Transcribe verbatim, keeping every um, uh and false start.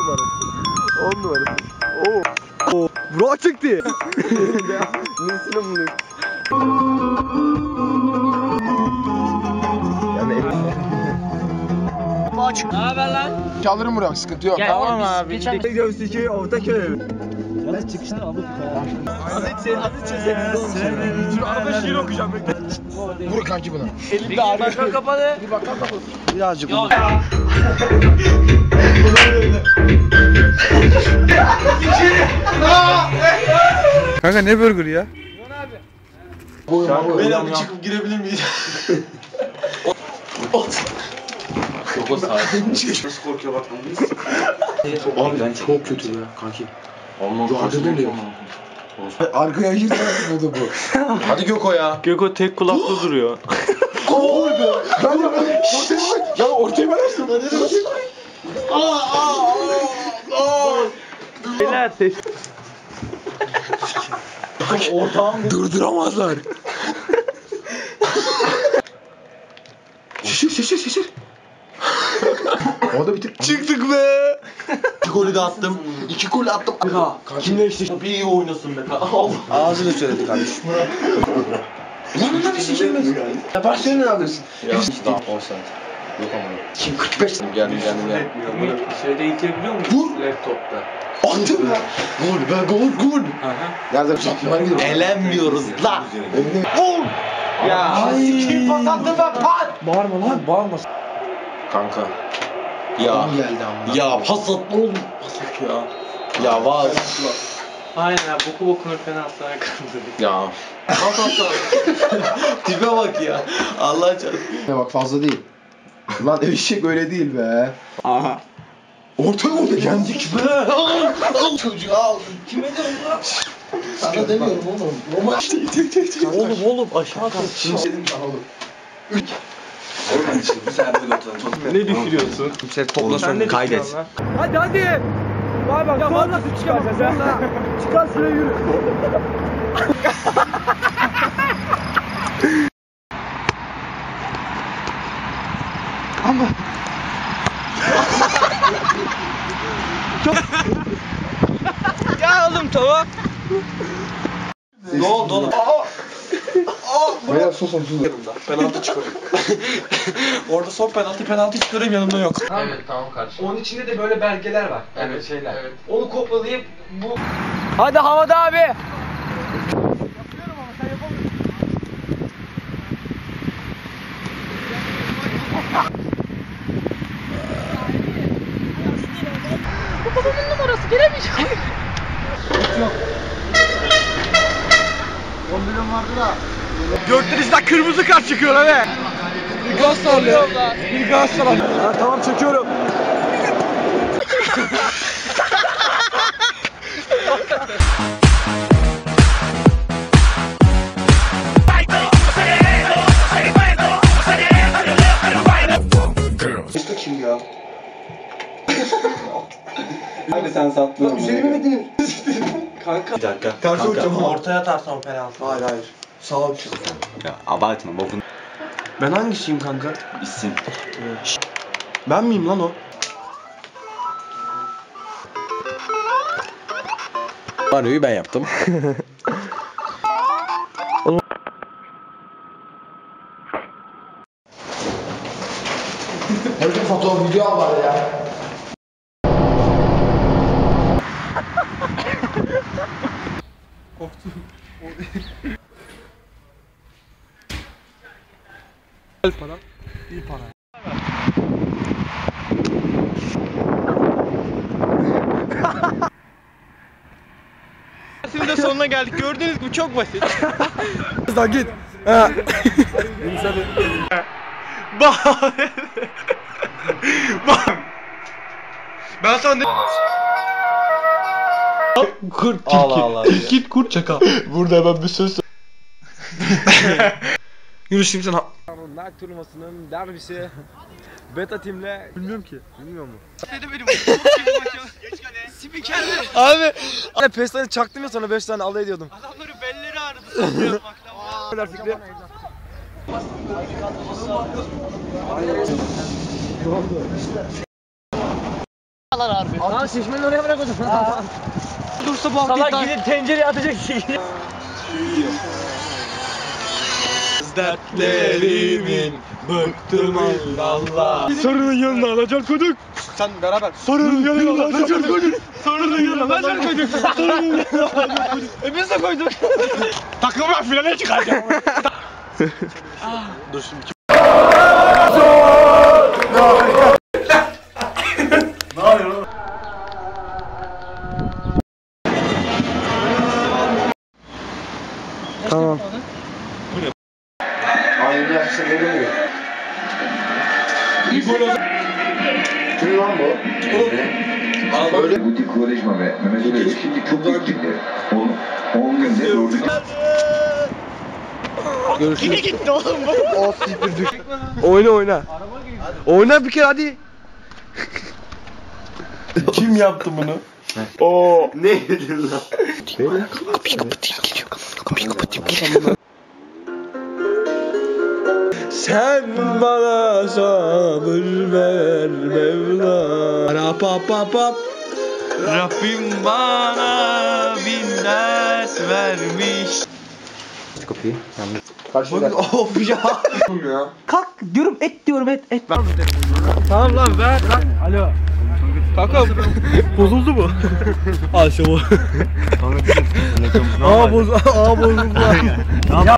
numara. On numara. Oo. Oo. Burak çıktı. Nesine bunu? Yani elinde. Maç. Ne haber lan? Alırım Burak, sıkıntı yok. Gel, Tamam biz abi. geçen- Gidiyorum Siki'ye Ortaköy. Yalnız çıkışta alıp Azıcık azıcık çeselim. Arada şiir okuyacağım. Vur kanki buna. Elimde ağrıyor. Bakkal kapalı. Bir bakkal kapalı. Birazcık Yok. Kanka ne burger ya? Beyler bir çıkıp girebilir miyiz? Çok o sakin. Nasıl korkuyor bak lan. Abi ben çok kötü be kanki. Olmaz. Arkadan değil. Arkaya girsen oldu bu. Hadi Göko ya. Göko tek kulaklı duruyor. Oğlum be. Ben de böyle ortaya bak. Ya ortaya bak. Nereye bakayım? Aa aa aa. Beyler ses. Ortağım durduramazlar. Şişir şişir şişir. O da bir tık. Çıktık be. İki golü de attım. İki gol attım. Kimle işte? Bir iyi oynasın be. Ağzını söyledi kardeşim. Lan lan bir sikilmez. Ya bak sen ne alırsın? Ya daha on saat. Yok ama. Kim kırk beş? Geldim geldim geldim. Şeyde itebiliyor musun? Vur. Laptopta. Attım ya. Gol be gol gol. Nerede uzatmalar gidiyor? Elenmiyoruz lan. Vur. Ya kim pas attı be pat. Bağırma lan. Bağırma. Kanka. Ya geldi ama. ya pas at oğlum. Pas at ya. Ya var. Aynen boku bokunu penaltılara kaldırdık. Ya. Pas at lan. Tipe bak ya. Allah çarpsın. Ya bak fazla değil. Lan eşek öyle değil be. Aha. Orta oldu yendik be. Al çocuğu al. Kime de lan? Sana demiyorum oğlum. Normal. Oğlum oğlum aşağı kalk. Şimdi senin daha olur. Ne düşürüyorsun? Sen toplasın kaydet. Hadi hadi. Vay bak sonra nasıl çıkacaksın sen? Çıkar şuraya yürü. Ya oğlum tavuk. Ne oldu oğlum? Beyler sus sus. Penaltı çıkarıyor. Orada son penaltı penaltı çıkarayım yanımda yok. Evet tamam kardeşim. Onun içinde de böyle belgeler var. Yani Evet, şeyler. evet. Onu kopyalayıp bu Hadi havada abi. Babamın numarası giremeyeceğim. on milyon vardı da. Gökdeniz'den kırmızı kart çıkıyor hadi. Bir gaz sallıyor. Bir gaz sallıyor. Ha, tamam çekiyorum. Başka kim ya? Abi sen sattın. Lan üzerime mi denir? Kanka. Bir dakika. Karşı uçacağım ama. ortaya atarsan penaltı. Hayır hayır. Sağ ol çık. Ya abartma bokun. Ben hangisiyim kanka? İsim. Ben miyim lan o? Banyoyu ben yaptım. Herifin fotoğraf video al bari ya. Para. İyi para. Şimdi de sonuna geldik. Gördüğünüz gibi çok basit. Hızdan git. Ha. Bak. Bak. Ben sana ne... Kurt tilki. Allah Allah. Tilki kurt çakal. Burada hemen bir söz. Yunus şimdi sen Nike turnuvasının derbisi Beta Team'le bilmiyorum ki. Bilmiyor mu? Dedi benim. Spikerdi. Abi. Abi pestani çaktım ya sonra beş tane alay ediyordum. Adamları belleri ağrıdı. Sanıyorum Neler fikri? harbi. Lan şişmenin oraya bırak o zaman. Dursa bu Salak aktif gidip tencereye atacak şey. dertlerimin bıktım Allah. Sarının yanına alacak koduk. Sen beraber. Sarının yanına alacak koduk. Sarının yanına alacak koduk. Sarının yanına alacak koduk. E biz de koyduk. Takımlar finale çıkacak. Dur şimdi. Tamam. Aynı yapsa gelemiyor. Kim lan bu? Al böyle. Guti Quaresma ve Mehmet Ali şimdi çok gittikti. on günde dördüncü. Görüşürüz. Gitti oğlum bu. O siktir düş. Oyna oyna. Oyna bir kere hadi. Kim yaptı bunu? Oo. Ne yedin lan? Sen bana sabır ver Mevla. Rapapapap. Rabbim bana bin ders vermiş. Karşıda. Of ya. ya. Kalk diyorum et diyorum et et. Tamam lan ver lan. Alo. Kanka bozuldu bu. Al şu bu. Aa boz aa bozuldu.